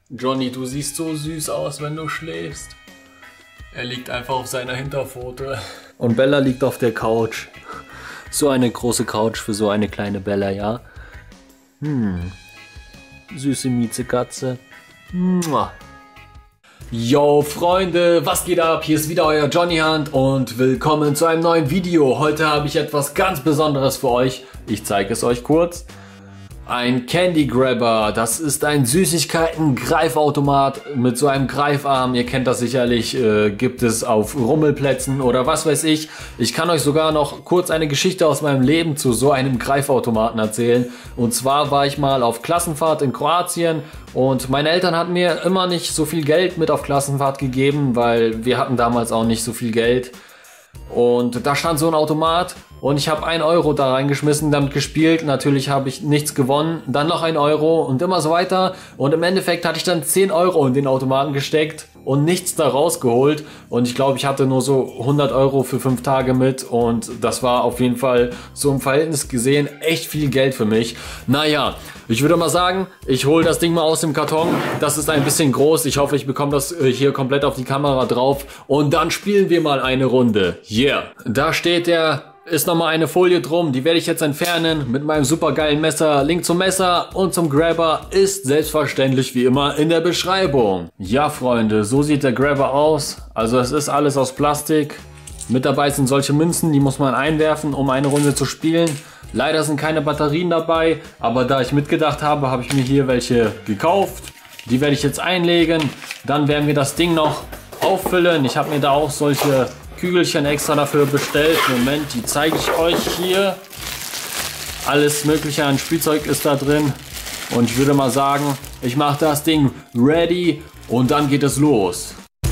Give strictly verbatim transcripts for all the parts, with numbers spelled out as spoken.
Johnny, du siehst so süß aus, wenn du schläfst. Er liegt einfach auf seiner Hinterpfote. Und Bella liegt auf der Couch. So eine große Couch für so eine kleine Bella, ja? Hm. Süße Miezekatze. Mua. Yo Freunde, was geht ab? Hier ist wieder euer Johnny Hunt und willkommen zu einem neuen Video. Heute habe ich etwas ganz Besonderes für euch. Ich zeige es euch kurz. Ein Candy Grabber, das ist ein Süßigkeiten-Greifautomat mit so einem Greifarm. Ihr kennt das sicherlich, äh, gibt es auf Rummelplätzen oder was weiß ich. Ich kann euch sogar noch kurz eine Geschichte aus meinem Leben zu so einem Greifautomaten erzählen. Und zwar war ich mal auf Klassenfahrt in Kroatien und meine Eltern hatten mir immer nicht so viel Geld mit auf Klassenfahrt gegeben, weil wir hatten damals auch nicht so viel Geld. Und da stand so ein Automat und ich habe einen Euro da reingeschmissen, damit gespielt. Natürlich habe ich nichts gewonnen, dann noch ein Euro und immer so weiter. Und im Endeffekt hatte ich dann zehn Euro in den Automaten gesteckt und nichts da rausgeholt. Und ich glaube, ich hatte nur so hundert Euro für fünf Tage mit. Und das war auf jeden Fall so im Verhältnis gesehen echt viel Geld für mich. Naja, ich würde mal sagen, ich hole das Ding mal aus dem Karton. Das ist ein bisschen groß. Ich hoffe, ich bekomme das hier komplett auf die Kamera drauf. Und dann spielen wir mal eine Runde. Yeah. Da steht der... Ist nochmal eine Folie drum, die werde ich jetzt entfernen mit meinem super geilen Messer. Link zum Messer und zum Grabber ist selbstverständlich wie immer in der Beschreibung. Ja Freunde, so sieht der Grabber aus. Also es ist alles aus Plastik. Mit dabei sind solche Münzen, die muss man einwerfen, um eine Runde zu spielen. Leider sind keine Batterien dabei, aber da ich mitgedacht habe, habe ich mir hier welche gekauft. Die werde ich jetzt einlegen. Dann werden wir das Ding noch auffüllen. Ich habe mir da auch solche Kügelchen extra dafür bestellt. Moment, die zeige ich euch hier. Alles mögliche an Spielzeug ist da drin. Und ich würde mal sagen, ich mache das Ding ready und dann geht es los.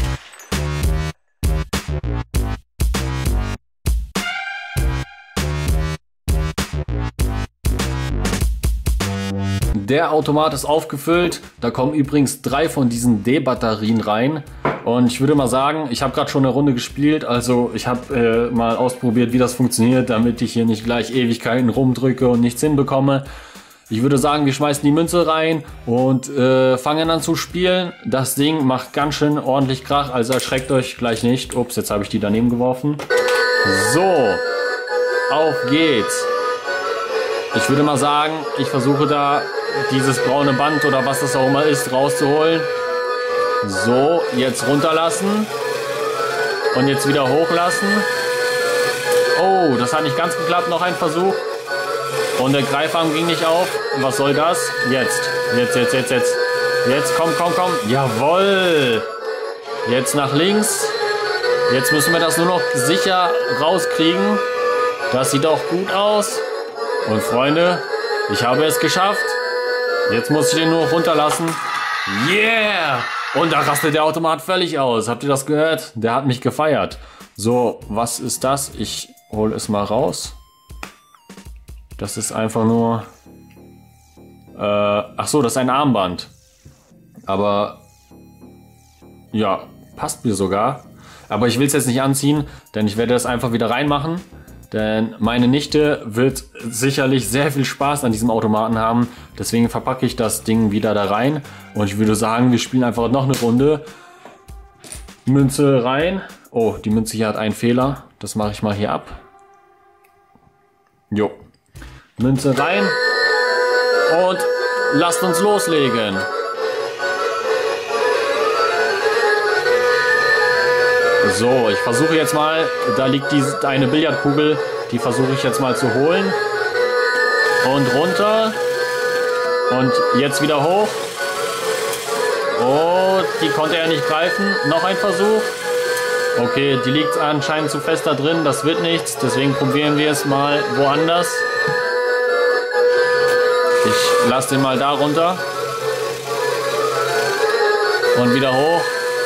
Der Automat ist aufgefüllt. Da kommen übrigens drei von diesen D-Batterien rein. Und ich würde mal sagen, ich habe gerade schon eine Runde gespielt. Also ich habe äh, mal ausprobiert, wie das funktioniert, damit ich hier nicht gleich Ewigkeiten rumdrücke und nichts hinbekomme. Ich würde sagen, wir schmeißen die Münze rein und äh, fangen an zu spielen. Das Ding macht ganz schön ordentlich Krach, also erschreckt euch gleich nicht. Ups, jetzt habe ich die daneben geworfen. So, auf geht's. Ich würde mal sagen, ich versuche da dieses braune Band oder was das auch immer ist rauszuholen. So, jetzt runterlassen und jetzt wieder hochlassen. Oh, das hat nicht ganz geklappt, noch ein Versuch. Und der Greifarm ging nicht auf. Was soll das? Jetzt, jetzt, jetzt, jetzt, jetzt. Jetzt, komm, komm, komm. Jawohl. Jetzt nach links. Jetzt müssen wir das nur noch sicher rauskriegen. Das sieht auch gut aus. Und Freunde, ich habe es geschafft. Jetzt muss ich den nur runterlassen. Yeah! Und da rastet der Automat völlig aus. Habt ihr das gehört? Der hat mich gefeiert. So, was ist das? Ich hole es mal raus. Das ist einfach nur... Äh, ach so, das ist ein Armband. Aber... Ja, passt mir sogar. Aber ich will es jetzt nicht anziehen, denn ich werde das einfach wieder reinmachen. Denn meine Nichte wird sicherlich sehr viel Spaß an diesem Automaten haben. Deswegen verpacke ich das Ding wieder da rein. Und ich würde sagen, wir spielen einfach noch eine Runde. Münze rein. Oh, die Münze hier hat einen Fehler. Das mache ich mal hier ab. Jo. Münze rein. Und lasst uns loslegen. So, ich versuche jetzt mal, da liegt diese, eine Billardkugel, die versuche ich jetzt mal zu holen. Und runter. Und jetzt wieder hoch. Oh, die konnte er nicht greifen. Noch ein Versuch. Okay, die liegt anscheinend zu fest da drin, das wird nichts. Deswegen probieren wir es mal woanders. Ich lasse den mal da runter. Und wieder hoch.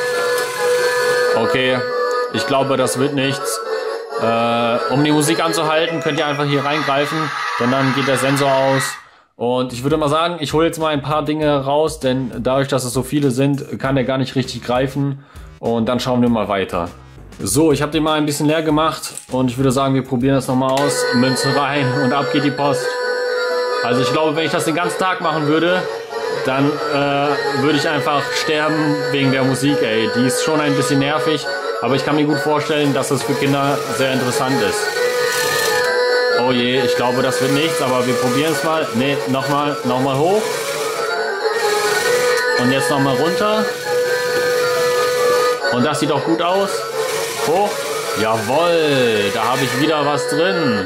Okay, ich glaube, das wird nichts. Äh, um die Musik anzuhalten, könnt ihr einfach hier reingreifen, denn dann geht der Sensor aus. Und ich würde mal sagen, ich hole jetzt mal ein paar Dinge raus, denn dadurch, dass es so viele sind, kann der gar nicht richtig greifen. Und dann schauen wir mal weiter. So, ich habe den mal ein bisschen leer gemacht und ich würde sagen, wir probieren das nochmal aus. Münze rein und ab geht die Post. Also ich glaube, wenn ich das den ganzen Tag machen würde, dann äh, würde ich einfach sterben wegen der Musik, ey. Die ist schon ein bisschen nervig, aber ich kann mir gut vorstellen, dass es für Kinder sehr interessant ist. Oh je, ich glaube, das wird nichts, aber wir probieren es mal. Ne, nochmal, nochmal hoch. Und jetzt nochmal runter. Und das sieht auch gut aus. Hoch. Jawohl, da habe ich wieder was drin.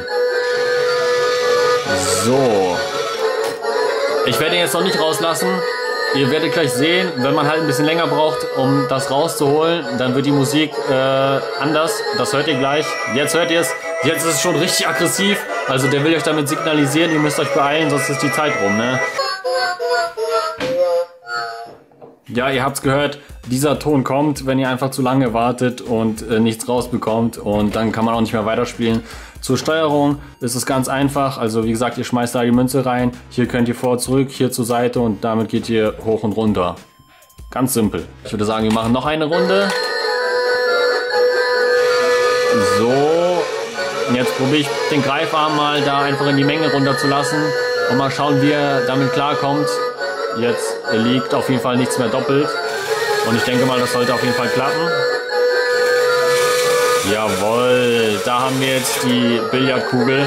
So. Ich werde ihn jetzt noch nicht rauslassen. Ihr werdet gleich sehen, wenn man halt ein bisschen länger braucht, um das rauszuholen, dann wird die Musik äh, anders. Das hört ihr gleich. Jetzt hört ihr es. Jetzt ist es schon richtig aggressiv. Also der will euch damit signalisieren, ihr müsst euch beeilen, sonst ist die Zeit rum, ne? Ja, ihr habt's gehört, dieser Ton kommt, wenn ihr einfach zu lange wartet und äh, nichts rausbekommt, und dann kann man auch nicht mehr weiterspielen. Zur Steuerung ist es ganz einfach, also wie gesagt, ihr schmeißt da die Münze rein, hier könnt ihr vor, zurück, hier zur Seite und damit geht ihr hoch und runter. Ganz simpel. Ich würde sagen, wir machen noch eine Runde. So, und jetzt probiere ich den Greifarm mal da einfach in die Menge runterzulassen und mal schauen, wie er damit klarkommt. Jetzt liegt auf jeden Fall nichts mehr doppelt. Und ich denke mal, das sollte auf jeden Fall klappen. Jawohl, da haben wir jetzt die Billardkugel.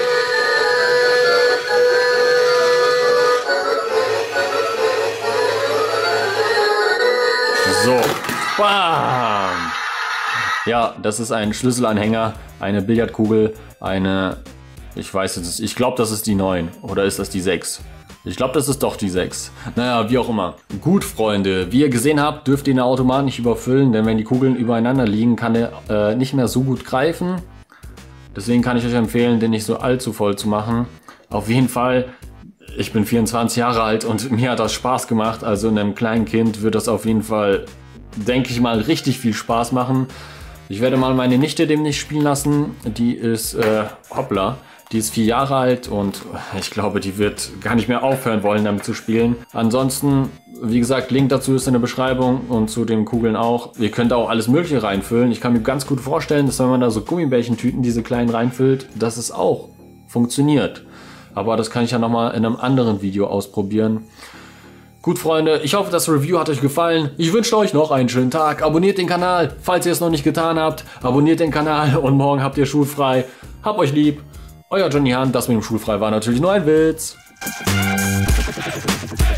So, bam! Ja, das ist ein Schlüsselanhänger, eine Billardkugel, eine, ich weiß jetzt nicht, ich glaube, das ist die neun oder ist das die sechs? Ich glaube, das ist doch die sechs. Naja, wie auch immer. Gut, Freunde, wie ihr gesehen habt, dürft ihr den Automat nicht überfüllen, denn wenn die Kugeln übereinander liegen, kann er äh, nicht mehr so gut greifen. Deswegen kann ich euch empfehlen, den nicht so allzu voll zu machen. Auf jeden Fall, ich bin vierundzwanzig Jahre alt und mir hat das Spaß gemacht. Also einem kleinen Kind wird das auf jeden Fall, denke ich mal, richtig viel Spaß machen. Ich werde mal meine Nichte demnächst spielen lassen. Die ist, äh, hoppla. Die ist vier Jahre alt und ich glaube, die wird gar nicht mehr aufhören wollen, damit zu spielen. Ansonsten, wie gesagt, Link dazu ist in der Beschreibung und zu den Kugeln auch. Ihr könnt auch alles Mögliche reinfüllen. Ich kann mir ganz gut vorstellen, dass wenn man da so Gummibärchentüten, diese kleinen reinfüllt, dass es auch funktioniert. Aber das kann ich ja nochmal in einem anderen Video ausprobieren. Gut, Freunde, ich hoffe, das Review hat euch gefallen. Ich wünsche euch noch einen schönen Tag. Abonniert den Kanal, falls ihr es noch nicht getan habt. Abonniert den Kanal und morgen habt ihr schulfrei. Habt euch lieb. Euer Johnny Hunt, das mit dem Schulfrei war natürlich nur ein Witz.